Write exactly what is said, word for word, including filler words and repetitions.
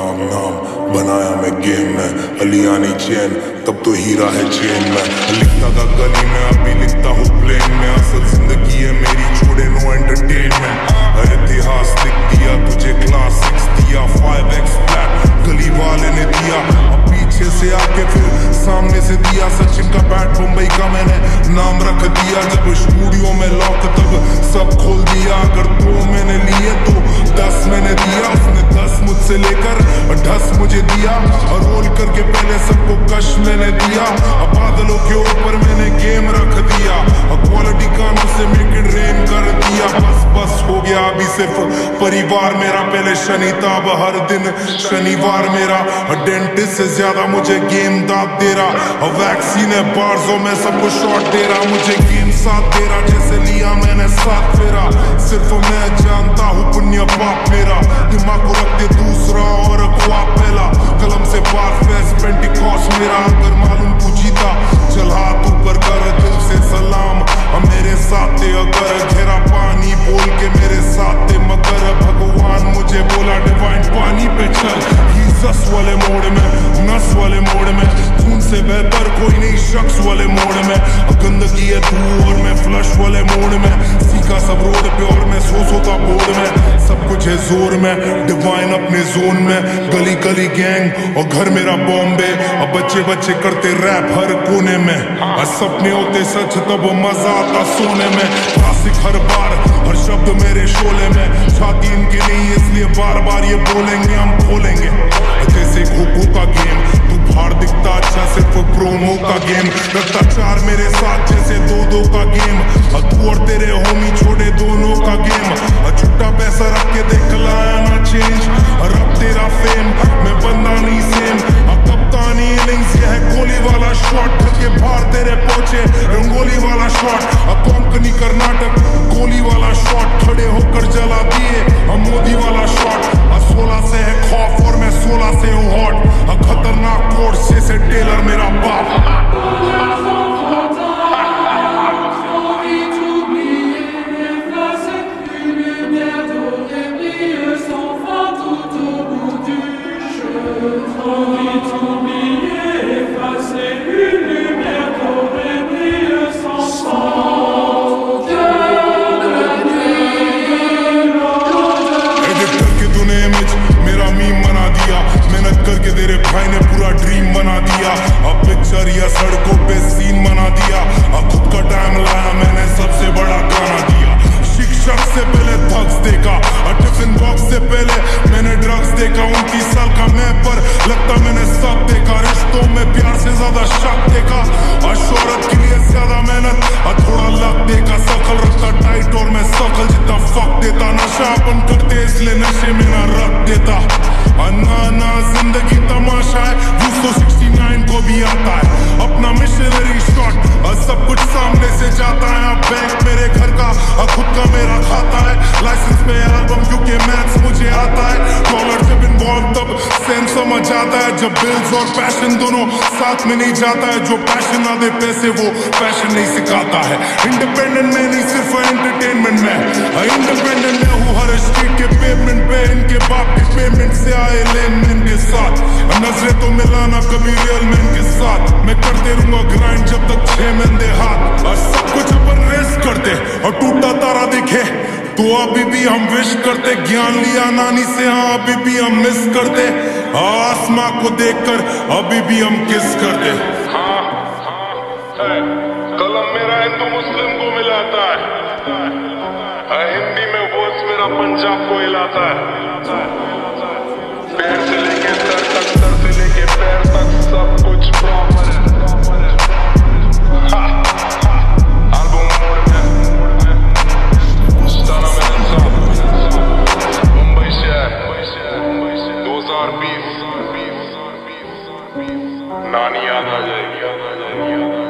नाम नाम बनाया मैं गेम में, अलियानी चैन तब तो हीरा है चेन में। लिखता था गली में अभी लिखता हूँ प्लेन में, असल जिंदगी है मेरी छोड़े नो एंटरटेनमेंट। इतिहास लिख दिया तुझे क्लास सिक्स दिया, फाइव एक्स फ्लैट गली वाले ने दिया, अब पीछे से आके फिर सामने से दिया। सचिन का बैट मुंबई का मैंने नाम रख दिया, जब स्टूडियो में लॉक तब सब खोल दिया। अगर दो मैंने लिए तो दस मैंने दिया, उसने दस मुझसे लेकर ढस मुझे दिया। और रोल करके पहले सबको कश मैंने दिया, अब बादलों के ऊपर मैंने गेम रख दिया। क्वालिटी गानों से मेक इट रेन कर दिया, बस बस हो गया अभी सिर्फ परिवार मेरा। पहले शनि था अब हर दिन शनिवार मेरा, डेंटिस्ट से ज्यादा मुझे गेम दाद दे रहा। वैक्सीन है बार्जों में सबको शॉट दे रहा, मुझे गेम साथ दे रहा। जैसे लिया मैंने साथ फेरा, सिर्फ मैं जानता हूँ पुण्य पाप मेरा। दिमाग को रखते दूसरा और ख्वाब पहला, कलम से बार फेस पेंटिकॉस मेरा। अगर मालूम तू जीता चल हाथ ऊपर कर, दिल से सलाम मेरे साथ थे। अगर घेरा पानी बोल के मेरे साथ थे, मगर भगवान मुझे बोला डिवाइन पानी पे चल। जीसस वाले मोड़ में, नस वाले मोड़ में, खून से बेहतर कोई नहीं शख्स वाले मोड़ में। गंदगी है तू और मैं फ्लश वाले मोड़ में, सीखा सब रोड पे और मैं सो सोता बोर्ड में। सब कुछ है जोर में, डिवाइन अपने जोन में, गली गली गैंग और घर मेरा बॉम्बे। अब बच्चे बच्चे करते रैप हर कोने में, और सपने होते सच तब मजा आता सोने में। क्लासिक हर बार हर शब्द मेरे शोले में, छाती इनकी नहीं इसलिए बार बार ये बोलेंगे हम खोलेंगे। जैसे खो-खो का गेम तू बाहर दिखता अच्छा सिर्फ प्रोमो का गेम, रखता चार मेरे साथ जैसे दो दो का गेम। तू और तेरे होमी छोड़े दोनों का गेम, छुट्टा पैसा रख के देख लाया ना चेंज। और अब तेरा फेम मैं बंदा नहीं सेम, कप्तानी इनिंग्स ये है कोहली वाला शॉट, के बाहर तेरे पहुंचे रंगोली वाला शॉट। अब कोंकणी कर्नाटक गोली वाला शॉट, खड़े होकर जला दिए हम मोदी वाला शॉट। सोलह से है खौफ और मैं सोलह से हूँ हॉट, खतरनाक कोर्स जैसे टेलर मेरा बाप। करके तेरे भाई ने पूरा ड्रीम बना दिया, अब पिक्चर या सड़कों पे सीन बना दिया। अब खुद का टाइम लाया मैंने सबसे बड़ा गाना दिया। शिक्षक से पहले थग्स देखा और टिफिन बॉक्स से पहले मैंने ड्रग्स देखा। उनतीस साल का मैं पर लगता मैंने सब देखा, रिश्तों में प्यार से ज्यादा शक देखा, और शोहरत के लिए ज्यादा मेहनत और थोड़ा लक देखा। शकल रखता टाइट और मैं शकल जितना फक देता, नशा अपन करते इसलिए नशे में ना रख देता। ना ना जिंदगी तमाशा है, यूं तो सिक्सटी नाइन को भी आता है अपना मिशनरी शॉट, और सब कुछ सामने से जाता है। बैंक मेरे घर का और खुद का मेरा खाता है, लाइसेंस पे एल्बम क्योंकि मैथ्स मुझे आता है। डॉलर जब इन्वॉल्व तब सेंस समझ आता है, जब बिल्स और पैशन दोनों साथ में नहीं जाता है। जो पैशन ना दे पैसे वो पैशन नहीं सिखाता है। इंडिपेंडेंट में नहीं सिर्फ एंटरटेनमेंट में, इंडिपेंडेंट में हूँ हर स्ट्रीट के पेमेंट पे, इनके बाप के पेमेंट से आए लेन देन के साथ। नजरें तो मिलाना कभी रियल मैन के साथ, मैं करते रहूंगा ग्राइंड जब तक छह महीने हाथ। और सब कुछ अपन रेस करते और टूटा तारा दिखे तो अभी भी हम विश करते। ज्ञान लिया नानी से हाँ अभी भी हम मिस करते, आसमां को देखकर अभी भी हम किस करते। हाँ, हाँ, कलम मेरा हिंदू मुस्लिम को मिलाता है, हिंदी में वर्ड्स मेरा पंजाब को हिलाता है। पैर से लेके सर तक, सर से लेके पैर तक सब कुछ प्रॉपर है। एल्बम मोड में स्टना में मुंबई शहर दो हज़ार बीस, नानी याद आ जाएगी, याद आ जाएगी।